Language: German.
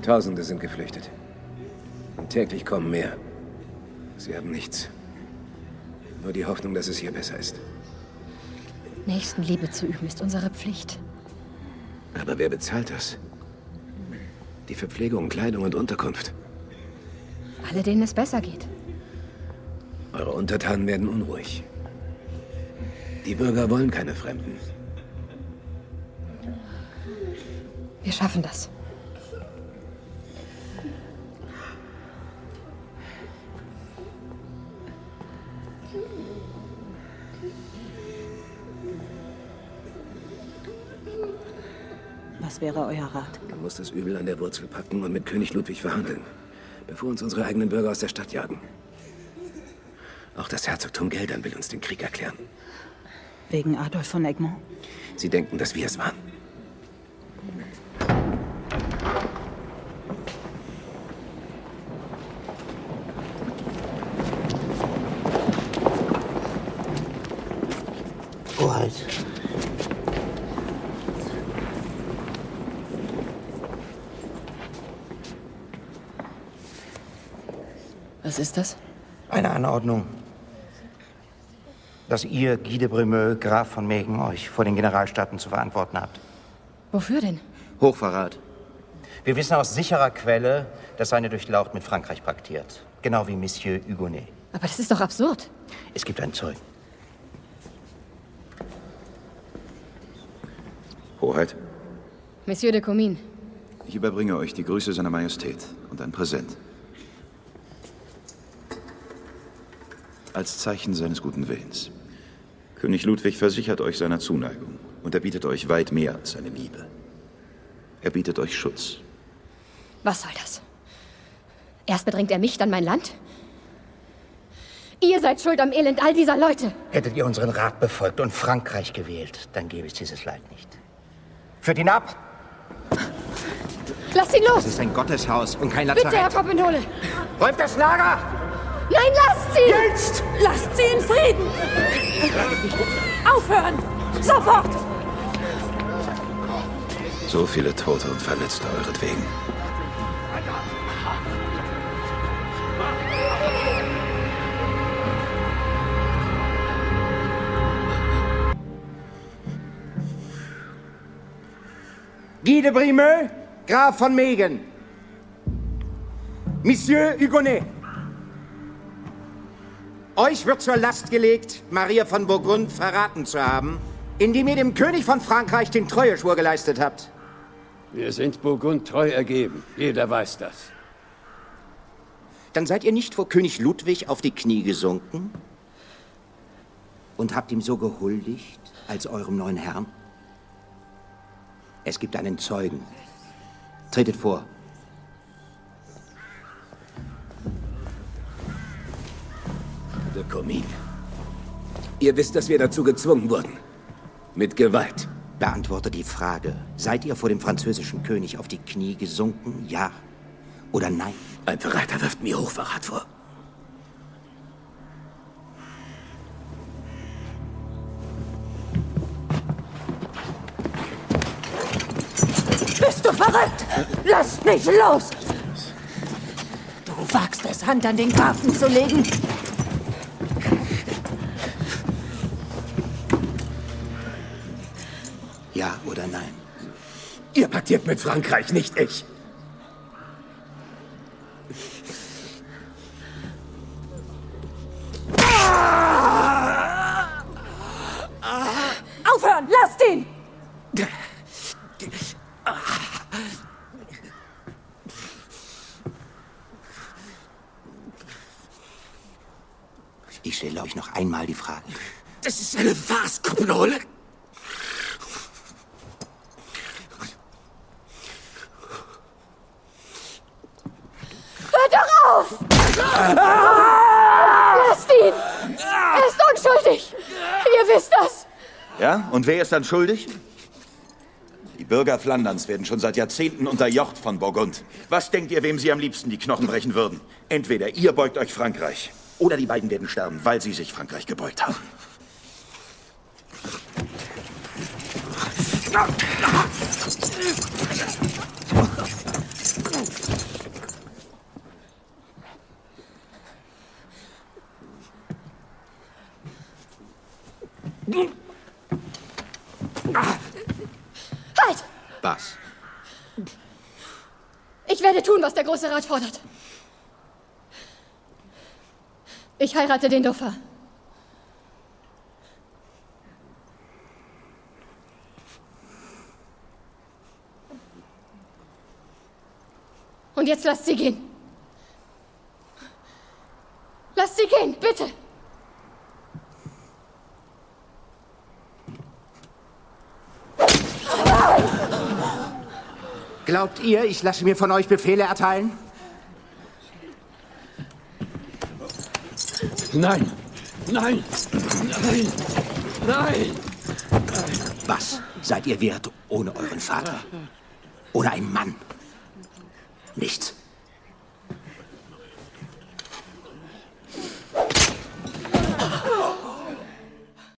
Tausende sind geflüchtet. Und täglich kommen mehr. Sie haben nichts. Nur die Hoffnung, dass es hier besser ist. Nächstenliebe zu üben ist unsere Pflicht. Aber wer bezahlt das? Die Verpflegung, Kleidung und Unterkunft. Alle, denen es besser geht. Eure Untertanen werden unruhig. Die Bürger wollen keine Fremden. Wir schaffen das. Was wäre euer Rat? Man muss das Übel an der Wurzel packen und mit König Ludwig verhandeln, bevor uns unsere eigenen Bürger aus der Stadt jagen. Auch das Herzogtum Geldern will uns den Krieg erklären. Wegen Adolf von Egmont? Sie denken, dass wir es waren. Hoheit. Was ist das? Eine Anordnung, dass ihr, Guy de Bremeux, Graf von Megen, euch vor den Generalstaaten zu verantworten habt. Wofür denn? Hochverrat. Wir wissen aus sicherer Quelle, dass seine Durchlaucht mit Frankreich paktiert. Genau wie Monsieur Hugonet. Aber das ist doch absurd. Es gibt einen Zeugen. Hoheit, Monsieur de Comines. ich überbringe euch die Grüße seiner Majestät und ein Präsent. Als Zeichen seines guten Willens. König Ludwig versichert euch seiner Zuneigung und er bietet euch weit mehr als seine Liebe. Er bietet euch Schutz. Was soll das? Erst bedrängt er mich, dann mein Land? Ihr seid schuld am Elend all dieser Leute. Hättet ihr unseren Rat befolgt und Frankreich gewählt, dann gäbe es dieses Leid nicht. Führt ihn ab! Lasst ihn los! Es ist ein Gotteshaus und kein Bitte, Herr Lazarett. Koppenhole! Räumt das Lager! Nein, lasst sie! Jetzt! Lasst sie in Frieden! Aufhören! Sofort! So viele Tote und Verletzte euretwegen. Guy de Bremeux, Graf von Megen. Monsieur Hugonet. Euch wird zur Last gelegt, Maria von Burgund verraten zu haben, indem ihr dem König von Frankreich den Treueschwur geleistet habt. Wir sind Burgund treu ergeben. Jeder weiß das. Dann seid ihr nicht vor König Ludwig auf die Knie gesunken und habt ihm so gehuldigt als eurem neuen Herrn? Es gibt einen Zeugen. Tretet vor. De Comines. Ihr wisst, dass wir dazu gezwungen wurden. Mit Gewalt. Beantwortet die Frage. Seid ihr vor dem französischen König auf die Knie gesunken? Ja oder nein? Ein Verräter wirft mir Hochverrat vor. Bist du verrückt? Lasst mich los! Du wagst es, Hand an den Grafen zu legen. Ja oder nein? Ihr paktiert mit Frankreich, nicht ich. Aufhören! Lasst ihn! Ich stelle euch noch einmal die Frage. Das ist eine Farce, Koppenhole. Hört doch auf! Lasst ihn! Er ist unschuldig! Ihr wisst das! Ja? Und wer ist dann schuldig? Die Bürger Flanderns werden schon seit Jahrzehnten unterjocht von Burgund. Was denkt ihr, wem sie am liebsten die Knochen brechen würden? Entweder ihr beugt euch Frankreich, oder die beiden werden sterben, weil sie sich Frankreich gebeugt haben. Ich werde tun, was der Große Rat fordert. Ich heirate den Dauphin. Und jetzt lasst sie gehen. Lasst sie gehen, bitte. Glaubt ihr, ich lasse mir von euch Befehle erteilen? Nein! Nein! Nein! Nein! Was seid ihr wert ohne euren Vater? Ohne einen Mann? Nichts.